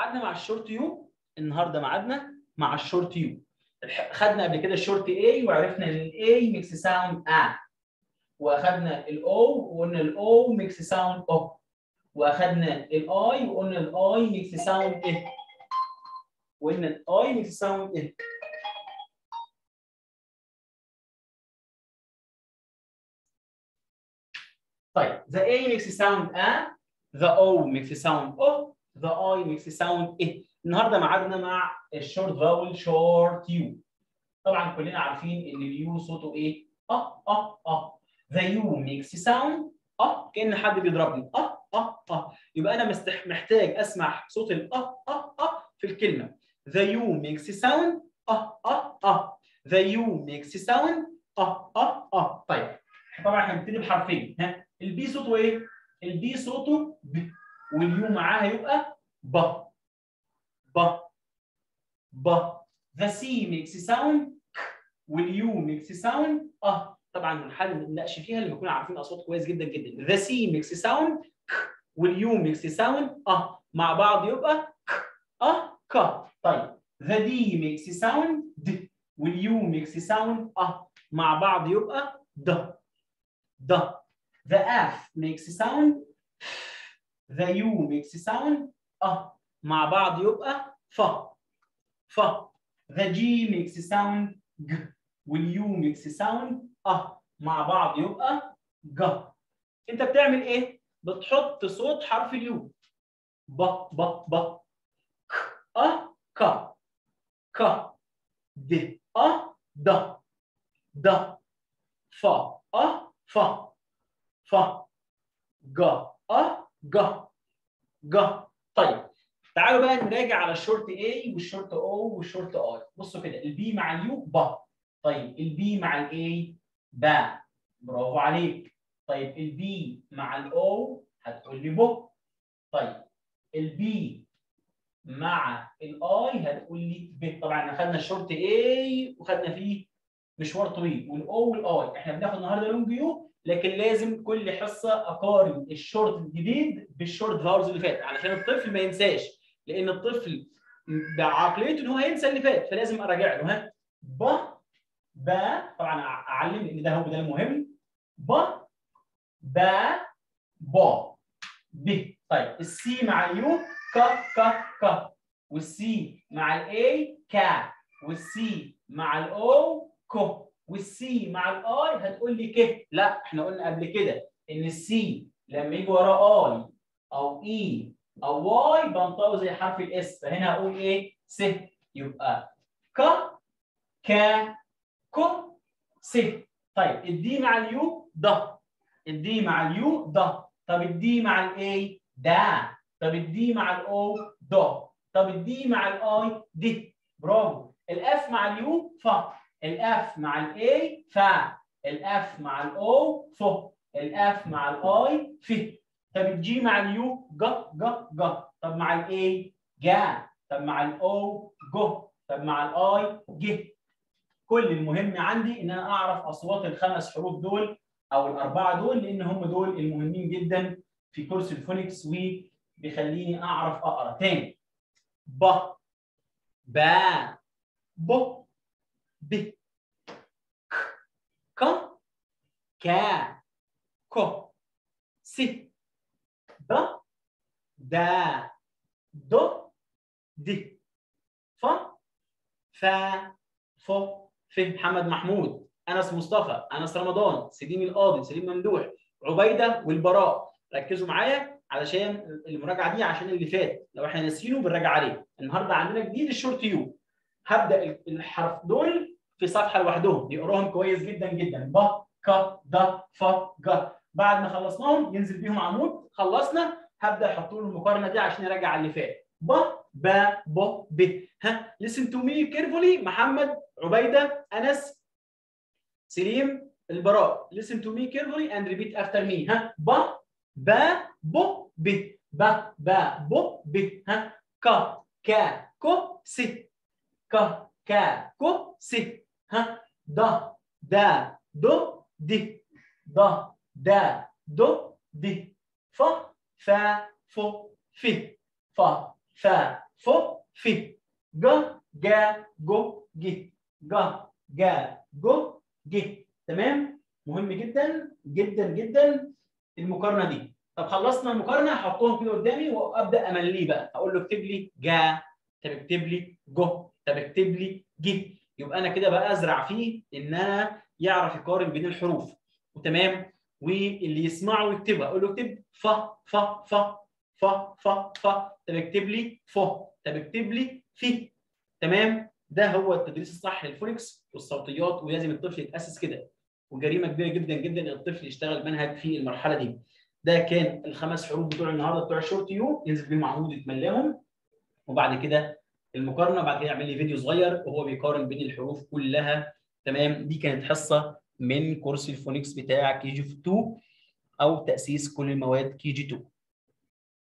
ميعادنا مع الشورت يو. النهارده ميعادنا مع الشورت يو. خدنا قبل كده الشورت اي وعرفنا ان الاي ميكس ساوند ا، واخدنا الاو وقلنا الاو ميكس ساوند او، واخدنا الاي وقلنا الاي ميكس ساوند ايه، وقلنا الاي ميكس ساوند ايه. طيب the A makes sound A, the O makes sound O, the I makes sound إيه. النهارده ميعادنا مع الشورت فاول شورت يو. طبعا كلنا عارفين ان اليو صوته ايه؟ The U makes sound كأن حد بيضربني يبقى انا محتاج اسمع صوت في الكلمه. The U makes sound The U makes sound طيب طبعا هنبتدي بحرفين. ها البي صوته ايه؟ البي صوته ب، واليو معاها يبقى ب. The C makes sound واليو makes sound طبعا هنحاول نناقش فيها اللي بنكون عارفين اصوات كويس جدا جدا. The C makes sound واليو makes sound مع بعض يبقى ك. طيب The D makes sound د واليو makes sound مع بعض يبقى د. The F makes sound The U makes sound مع بعض يبقى ف. The G makes sound ج واليو makes sound مع بعض يبقى ج. انت بتعمل ايه؟ بتحط صوت حرف اليو ب ك د د ف ف ج ج. طيب تعالوا بقى نراجع على الشورت A والشورت O والشورت I. بصوا كده البي مع اليو ب. طيب البي مع الاي با، برافو عليك. طيب البي مع الاو هتقول لي ب. طيب البي مع الاي هتقول لي ب. طبعا اخذنا الشورت A وخدنا فيه مشوار طويل، والاو والاي احنا بناخد النهارده لونج يو، لكن لازم كل حصه اقارن الشورت الجديد بالشورت فاولز اللي فات علشان الطفل ما ينساش، لان الطفل بعقليته ان هو هينسى اللي فات، فلازم اراجع له. ها ب با، طبعا اعلم ان ده ده المهم. ب با با ب. طيب السي مع اليو ك ك والسي مع الاي كا، والسي مع الاو كو، والسي مع الاي هتقول لي ك. لا احنا قلنا قبل كده ان السي لما يجي وراه اي او اي او واي بنطقه زي حرف الاس، فهنا هقول ايه؟ س. يبقى ك كا كو س. طيب الدي مع اليو ض، الدي مع اليو ض. طب الدي مع الاي دا. طب الدي مع الاو ض. طب الدي مع الاي د. برافو. الاف مع اليو ف، الاف مع الاي ف، الاف مع الاو ف، الاف مع الاي ف. طب الجي مع اليو ج ج ج. طب مع الاي جا. طب مع الاو جو. طب مع الاي ج. كل المهم عندي ان انا اعرف اصوات الخمس حروف دول او الاربعه دول، لان هم دول المهمين جدا في كورس الفونكس وبيخليني اعرف اقرا تاني. ب با ب ب ك كا كو س ب دا د د ف ف ف. محمد محمود، انس مصطفى، انس رمضان، سليم القاضي، سليم ممدوح، عبيده والبراء. ركزوا معايا علشان المراجعه دي، عشان اللي فات لو احنا ناسيينه بنراجع عليه. النهارده عندنا جديد الشورت يو. هبدا الحرف دول في صفحه لوحدهم نقراهم كويس جدا جدا. ب ك د ف ج. بعد ما خلصناهم ينزل بيهم عمود. خلصنا هبدا احط له المقارنه دي عشان نراجع على اللي فات. ب ب ب ب. ها listen to me carefully. محمد، عبيده، انس، سليم، البراء. listen to me carefully and repeat after me. ها ب ب ب ب ب ب ب ب. ها ك ك كو س ك ك كو س. ها د د دو د د د دو د ف ف ف ف ف ف ف ف ج جا جو ج ج جا جو ج. تمام؟ مهم جدا جدا جدا المقارنه دي. طب خلصنا المقارنه هحطهم كده قدامي وابدا امليه بقى، اقول له اكتب لي جا، طب اكتب لي جو، طب اكتب لي ج. يبقى انا كده بقى ازرع فيه ان انا يعرف يقارن بين الحروف. وتمام؟ واللي يسمعه ويكتبها اقول له اكتب ف ف ف ف ف ف، طب اكتب لي ف، طب اكتب لي في. تمام؟ ده هو التدريس الصح للفونكس والصوتيات، ولازم الطفل يتاسس كده. وجريمه كبيره جدا جدا ان الطفل يشتغل منهج في المرحله دي. ده كان الخمس حروف بتوع النهارده بتوع الشورت يو، ينزل بيهم عمود يتملاهم، وبعد كده المقارنه، وبعد كده يعمل لي فيديو صغير وهو بيقارن بين الحروف كلها. تمام؟ دي كانت حصه من كورس الفونكس بتاع كي جي 2 او تاسيس كل المواد كي جي 2.